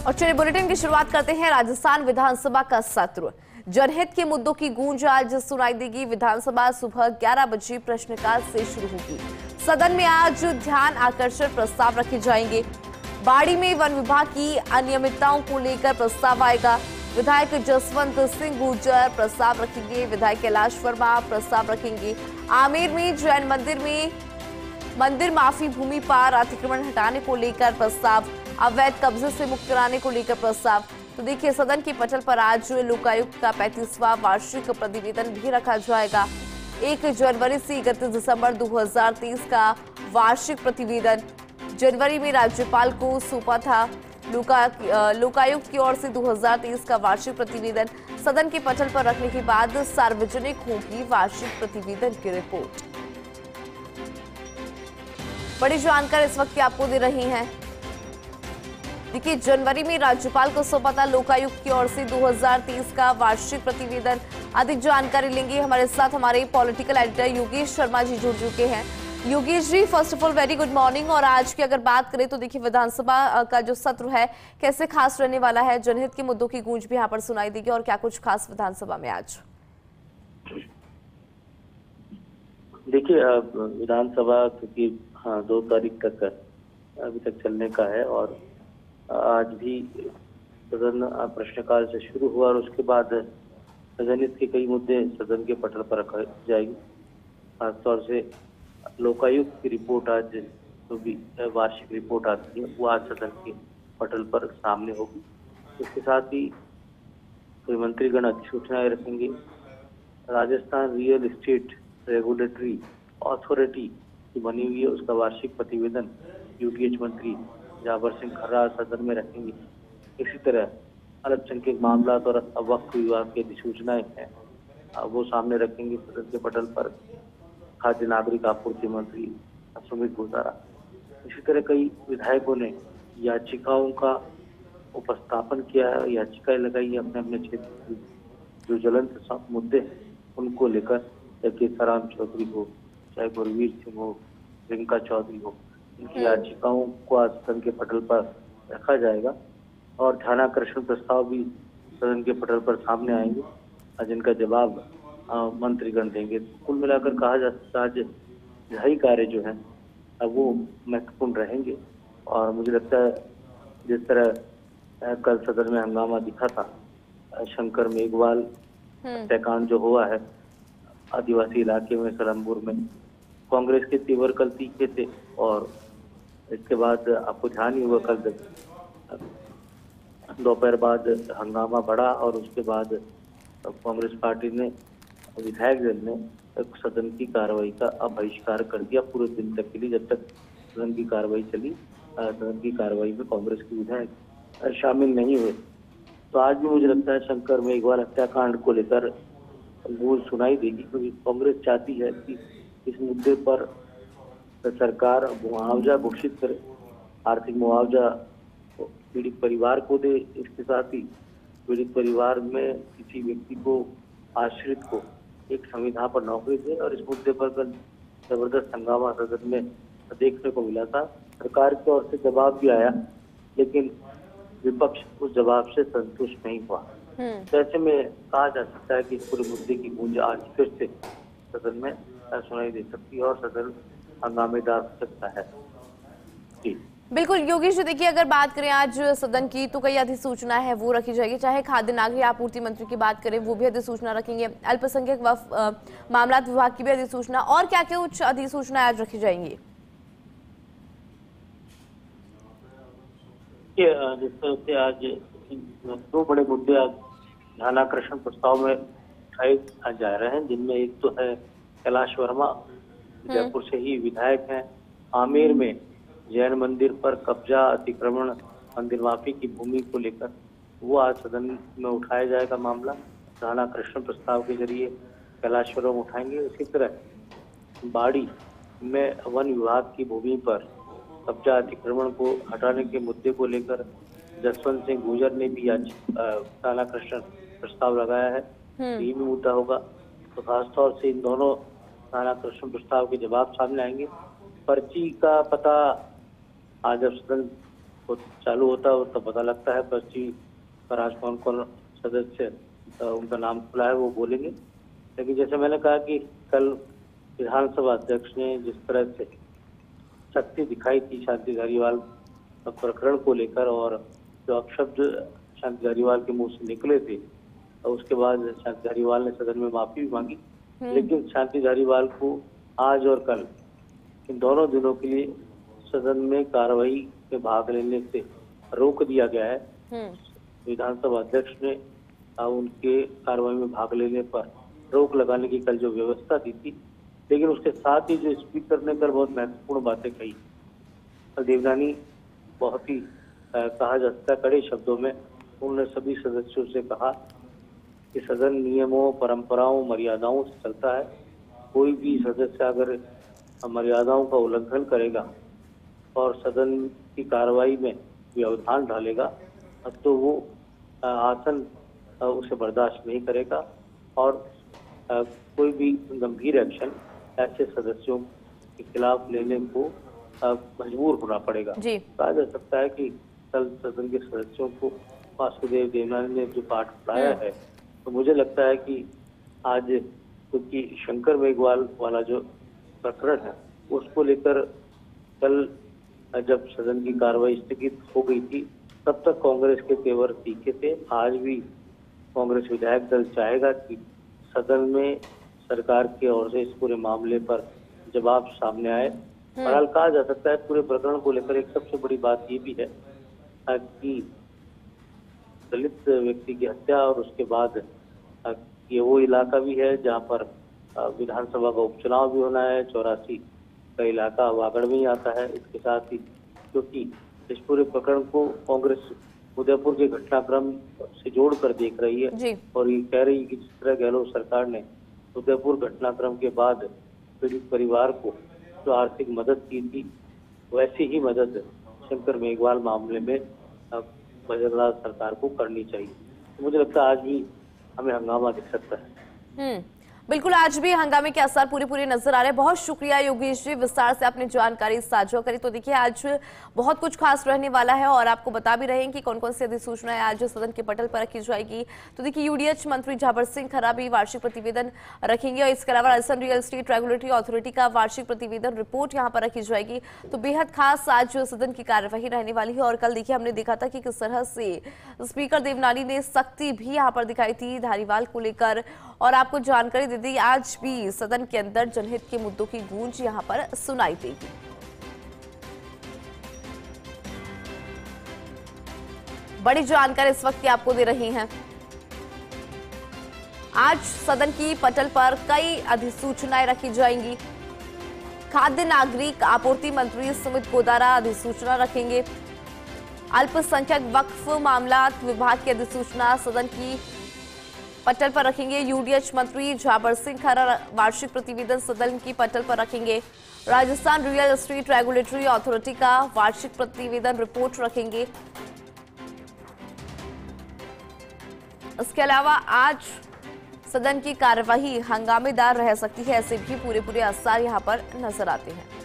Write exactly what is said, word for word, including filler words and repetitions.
और चलिए बुलेटिन की शुरुआत करते हैं। राजस्थान विधानसभा का सत्र, जनहित के मुद्दों की गूंज आज सुनाई देगी। विधानसभा सुबह ग्यारह बजे प्रश्नकाल से शुरू होगी। सदन में आज ध्यान आकर्षण प्रस्ताव रखे जाएंगे। बाड़ी में वन विभाग की अनियमितताओं को लेकर प्रस्ताव आएगा। विधायक जसवंत सिंह गुर्जर प्रस्ताव रखेंगे। विधायक कैलाश वर्मा प्रस्ताव रखेंगे। आमेर में जैन मंदिर में मंदिर माफी भूमि पर अतिक्रमण हटाने को लेकर प्रस्ताव, अवैध कब्जे से मुक्त कराने को लेकर प्रस्ताव। तो देखिए, सदन के पटल पर आज लोकायुक्त का पैंतीसवां वार्षिक प्रतिवेदन भी रखा जाएगा। एक जनवरी से इकतीस दिसंबर दो हजार तेईस का वार्षिक प्रतिवेदन जनवरी में राज्यपाल को सौंपा था। लोका लोकायुक्त की ओर से दो हजार तेईस का वार्षिक प्रतिवेदन सदन के पटल पर रखने के बाद सार्वजनिक होगी वार्षिक प्रतिवेदन की रिपोर्ट। बड़ी जानकारी इस वक्त की आपको दे रही हैं। देखिए, जनवरी में राज्यपाल को सौंपा था लोकायुक्त की ओर से दो हजार तेईस का वार्षिक प्रतिवेदन। अधिक जानकारी लेंगे, हमारे साथ हमारे पॉलिटिकल एडिटर योगेश शर्मा जी जुड़ चुके हैं। Yogesh ji, first of all very good morning. और आज की अगर बात करें तो देखिए, विधानसभा का जो सत्र है कैसे खास रहने वाला है, जनहित के मुद्दों की गूंज भी यहाँ पर सुनाई देगी, और क्या कुछ खास विधानसभा में आज? देखिए, विधानसभा क्योंकि हाँ दो तारीख तक अभी तक चलने का है, और आज भी सदन प्रश्नकाल से शुरू हुआ और उसके बाद जनहित के कई मुद्दे सदन के पटल पर रखे जाएंगे। खासतौर से लोकायुक्त की रिपोर्ट आज जो भी वार्षिक रिपोर्ट आती है वो आज सदन के पटल पर सामने होगी। इसके साथ ही कोई मंत्रीगण अधिसूचनाएं रखेंगे। Rajasthan real estate regulatory authority की बनी हुई है, उसका वार्षिक प्रतिवेदन यूटीएच मंत्री जाबर सिंह खर्रा सदन में रखेंगे। इसी तरह अल्पसंख्यक मामलात और वक्फ विभाग की अधिसूचनाएं हैं वो सामने रखेंगे सदन के पटल पर। खाद्य नागरिक आपूर्ति मंत्री सुमित गोतारा, इसी तरह कई विधायकों ने याचिकाओं का उपस्थापन किया है, याचिकाएं लगाई है अपने अपने क्षेत्र की जो ज्वलंत मुद्दे हैं उनको लेकर, चाहे केसाराम चौधरी हो, चाहे गुरवीर सिंह हो, रिंका चौधरी हो, इनकी याचिकाओं को आज सदन के पटल पर रखा जाएगा। और ध्यानाकर्षण प्रस्ताव भी सदन के पटल पर सामने आएंगे जिनका जवाब मंत्रीगण देंगे। कुल मिलाकर कहा जा सकता है आज विधायी कार्य जो है अब वो महत्वपूर्ण रहेंगे। और मुझे लगता है जिस तरह कल सदन में हंगामा दिखा था शंकर मेघवाल हत्याकांड जो हुआ है आदिवासी इलाके में सलमपुर में, कांग्रेस के तेवर कल तीखे थे, और इसके बाद आपको ध्यान ही हुआ कल दोपहर बाद हंगामा बढ़ा और उसके बाद कांग्रेस पार्टी ने, विधायक दल ने सदन की कार्रवाई का बहिष्कार कर दिया पूरे दिन तक के लिए। जब तक सदन की कार्रवाई चली, सदन की कार्रवाई में कांग्रेस के विधायक शामिल नहीं हुए। तो आज भी मुझे लगता है शंकर मेघवाल हत्याकांड को लेकर गूंज सुनाई देगी, क्योंकि कांग्रेस चाहती है कि इस मुद्दे पर सरकार मुआवजा घोषित करे, आर्थिक मुआवजा पीड़ित परिवार को दे। इसके साथ ही पीड़ित परिवार में किसी व्यक्ति को, आश्रित को एक संविधा पर नौकरी दे। और इस मुद्दे पर कल जबरदस्त हंगामा सदन में देखने को मिला था। सरकार की ओर से जवाब भी आया, लेकिन विपक्ष उस जवाब से संतुष्ट नहीं हुआ। तो ऐसे में कहा जा सकता है कि इस पूरे मुद्दे की गूंज आज फिर से सदन में सुनाई दे सकती है और सदन हंगामेदार हो सकता है। जी बिल्कुल योगेश जी, देखिए अगर बात करें आज सदन की तो कई अधिसूचना है वो रखी जाएगी। चाहे खाद्य नागरिक आपूर्ति मंत्री की बात करें वो भी अधिसूचना रखेंगे, अल्पसंख्यक वक्फ मामलात विभाग की भी अधिसूचना, और क्या क्या कुछ अधिसूचना आज रखी जाएंगी? जिससे आज दो बड़े मुद्दे आज ध्यानाकर्षण प्रस्ताव में उठाए जा रहे हैं, जिनमें एक तो है कैलाश वर्मा, जयपुर से ही विधायक हैं। आमेर में जैन मंदिर पर कब्जा, अतिक्रमण, मंदिर माफी की भूमि को लेकर वो आज सदन में उठाया जाएगा मामला, ध्यानाकर्षण प्रस्ताव के जरिए कैलाश वर्मा उठाएंगे। इसी तरह बाड़ी में वन विभाग की भूमि पर कब्जा, अतिक्रमण को हटाने के मुद्दे को लेकर जसवंत सिंह गुर्जर ने भी आज ध्यानाकर्षण प्रस्ताव लगाया है, ये भी मुद्दा होगा। तो खासतौर से इन दोनों ध्यानाकर्षण प्रस्ताव के जवाब सामने आएंगे। पर्ची का पता आज जब सदन वो चालू होता है तब पता लगता है। पश्चिमी पर आज कौन कौन सदस्य उनका नाम खुला है वो बोलेंगे। लेकिन जैसे मैंने कहा कि कल विधानसभा अध्यक्ष ने जिस तरह से शक्ति दिखाई थी शांति धारीवाल प्रकरण को लेकर, और जो अपशब्द शांति धारीवाल के मुंह से निकले थे और उसके बाद शांति धारीवाल ने सदन में माफी भी मांगी, लेकिन शांति धारीवाल को आज और कल इन दोनों दिनों के लिए सदन में कार्रवाई में भाग लेने से रोक दिया गया है। विधानसभा अध्यक्ष ने उनके कार्रवाई में भाग लेने पर रोक लगाने की कल जो व्यवस्था दी थी, लेकिन उसके साथ ही जो स्पीकर ने कल बहुत महत्वपूर्ण बातें कही। कल देवनानी बहुत ही कहा जा सकता है कड़े शब्दों में उन्होंने सभी सदस्यों से कहा कि सदन नियमों, परंपराओं, मर्यादाओं से चलता है। कोई भी सदस्य अगर मर्यादाओं का उल्लंघन करेगा और सदन की कार्रवाई में व्यवधान डालेगा तो वो आसन उसे बर्दाश्त नहीं करेगा और कोई भी गंभीर एक्शन ऐसे सदस्यों के खिलाफ लेने को मजबूर होना पड़ेगा। कहा जा सकता है कि कल सदन के सदस्यों को वासुदेव देवनानी ने जो पाठ पढ़ाया है, तो मुझे लगता है कि आज क्योंकि शंकर मेघवाल वाला जो प्रकरण है उसको लेकर कल जब सदन की कार्रवाई स्थगित हो गई थी तब तक कांग्रेस के तेवर तीखे थे। आज भी कांग्रेस विधायक दल चाहेगा कि सदन में सरकार की ओर से इस पूरे मामले पर जवाब सामने आए। बहरहाल कहा जा सकता है पूरे प्रकरण को लेकर एक सबसे बड़ी बात ये भी है कि दलित व्यक्ति की हत्या और उसके बाद ये वो इलाका भी है जहाँ पर विधानसभा का उपचुनाव भी होना है। चौरासी का इलाका वागड़ में ही आता है। इसके साथ ही क्योंकि इस पूरे प्रकरण को कांग्रेस उदयपुर के घटनाक्रम से जोड़कर देख रही है और ये कह रही है कि जिस तरह गहलोत सरकार ने उदयपुर घटनाक्रम के बाद पीड़ित परिवार को जो आर्थिक मदद की थी वैसी ही मदद शंकर मेघवाल मामले में बजरंग सरकार को करनी चाहिए। तो मुझे लगता है आज भी हमें हंगामा दिख सकता है। बिल्कुल, आज भी हंगामे के असर पूरे पूरे नजर आ रहे हैं। बहुत शुक्रिया योगेश जी, विस्तार से आपने जानकारी साझा करी। तो देखिए आज बहुत कुछ खास रहने वाला है और आपको बता भी रहे हैं कि कौन कौन सी अधिसूचनाएं आज सदन के पटल पर रखी जाएगी। तो देखिए यूडीएच मंत्री झाबर सिंह खरा भी वार्षिक प्रतिवेदन रखेंगे और इसके अलावा Rajasthan real estate regulatory authority का वार्षिक प्रतिवेदन रिपोर्ट यहाँ पर रखी जाएगी। तो बेहद खास आज सदन की कार्यवाही रहने वाली है। और कल देखिए हमने देखा था कि किस तरह से स्पीकर देवनानी ने सख्ती भी यहाँ पर दिखाई थी धारीवाल को लेकर, और आपको जानकारी दे दी आज भी सदन के अंदर जनहित के मुद्दों की गूंज यहां पर सुनाई देगी। बड़ी जानकारी इस वक्त की आपको दे रही हैं। आज सदन की पटल पर कई अधिसूचनाएं रखी जाएंगी। खाद्य नागरिक आपूर्ति मंत्री सुमित गोदारा अधिसूचना रखेंगे। अल्पसंख्यक वक्फ मामलात विभाग की अधिसूचना सदन की पटल पर रखेंगे। यूडीएच मंत्री झाबर सिंह खरा वार्षिक प्रतिवेदन सदन की पटल पर रखेंगे। Rajasthan real estate regulatory authority का वार्षिक प्रतिवेदन रिपोर्ट रखेंगे। इसके अलावा आज सदन की कार्यवाही हंगामेदार रह सकती है, ऐसे भी पूरे पूरे आसार यहां पर नजर आते हैं।